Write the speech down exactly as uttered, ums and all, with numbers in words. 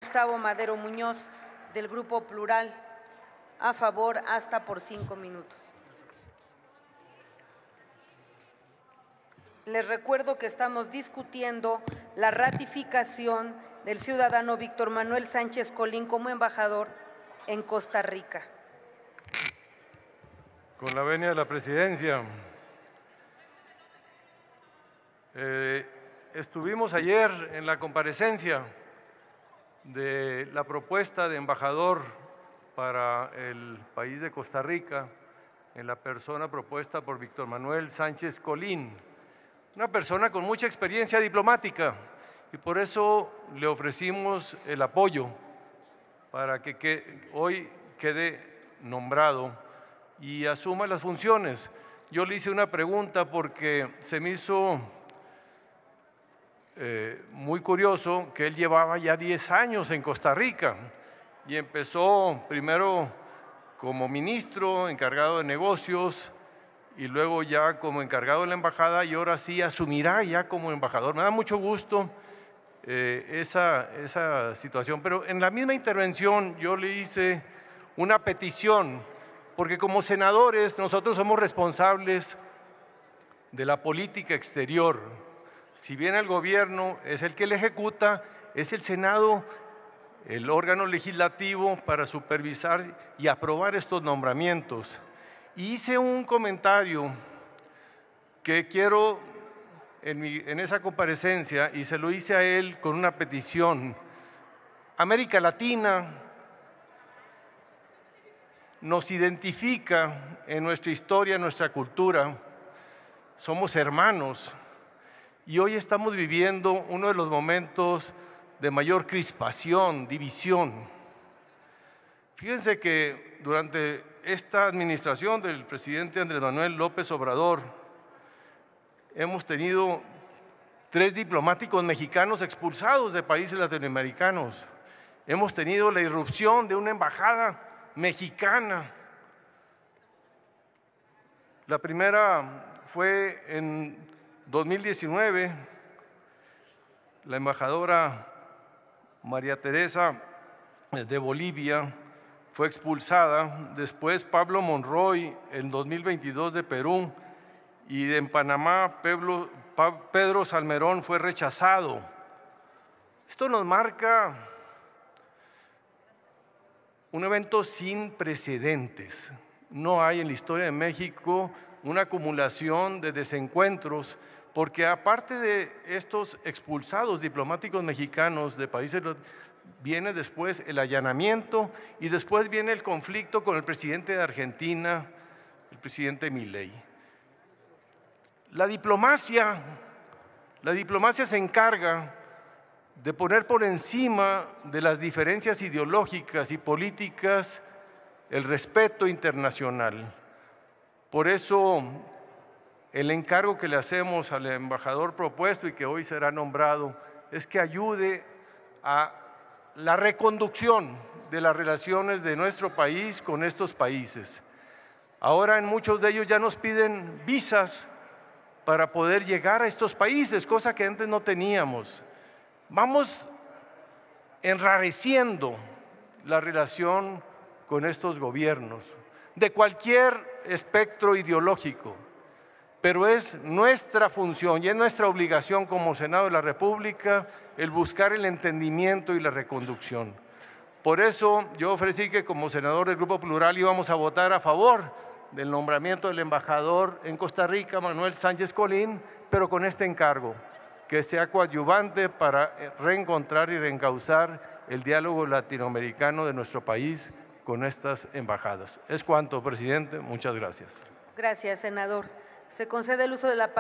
Gustavo Madero Muñoz, del Grupo Plural. A favor, hasta por cinco minutos. Les recuerdo que estamos discutiendo la ratificación del ciudadano Víctor Manuel Sánchez Colín como embajador en Costa Rica. Con la venia de la presidencia. Eh, estuvimos ayer en la comparecencia de la propuesta de embajador para el país de Costa Rica, en la persona propuesta por Víctor Manuel Sánchez Colín, una persona con mucha experiencia diplomática, y por eso le ofrecimos el apoyo para que, que hoy quede nombrado y asuma las funciones. Yo le hice una pregunta porque se me hizo eh, muy curioso que él llevaba ya diez años en Costa Rica y empezó primero como ministro encargado de negocios y luego ya como encargado de la embajada, y ahora sí asumirá ya como embajador. Me da mucho gusto eh, esa, esa situación, pero en la misma intervención yo le hice una petición, porque como senadores nosotros somos responsables de la política exterior. Si bien el gobierno es el que la ejecuta, es el Senado el órgano legislativo para supervisar y aprobar estos nombramientos. Y hice un comentario que quiero en, mi, en esa comparecencia, y se lo hice a él con una petición. América Latina nos identifica en nuestra historia, en nuestra cultura, somos hermanos, y hoy estamos viviendo uno de los momentos de mayor crispación, división. Fíjense que durante esta administración del presidente Andrés Manuel López Obrador hemos tenido tres diplomáticos mexicanos expulsados de países latinoamericanos. Hemos tenido la irrupción de una embajada mexicana. La primera fue en dos mil diecinueve, la embajadora María Teresa de Bolivia fue expulsada. Después Pablo Monroy en dos mil veintidós de Perú, y en Panamá Pedro, Pedro Salmerón fue rechazado. Esto nos marca un evento sin precedentes. No hay en la historia de México una acumulación de desencuentros, porque aparte de estos expulsados diplomáticos mexicanos de países, viene después el allanamiento y después viene el conflicto con el presidente de Argentina, el presidente Milei. La diplomacia, la diplomacia se encarga de poner por encima de las diferencias ideológicas y políticas el respeto internacional. Por eso el encargo que le hacemos al embajador propuesto y que hoy será nombrado es que ayude a la reconducción de las relaciones de nuestro país con estos países. Ahora en muchos de ellos ya nos piden visas para poder llegar a estos países, cosa que antes no teníamos. Vamos enrareciendo la relación con estos gobiernos de cualquier espectro ideológico, pero es nuestra función y es nuestra obligación como Senado de la República el buscar el entendimiento y la reconducción. Por eso yo ofrecí que como senador del Grupo Plural íbamos a votar a favor del nombramiento del embajador en Costa Rica, Manuel Sánchez Colín, pero con este encargo, que sea coadyuvante para reencontrar y reencauzar el diálogo latinoamericano de nuestro país con estas embajadas. Es cuanto, presidente. Muchas gracias. Gracias, senador. Se concede el uso de la palabra.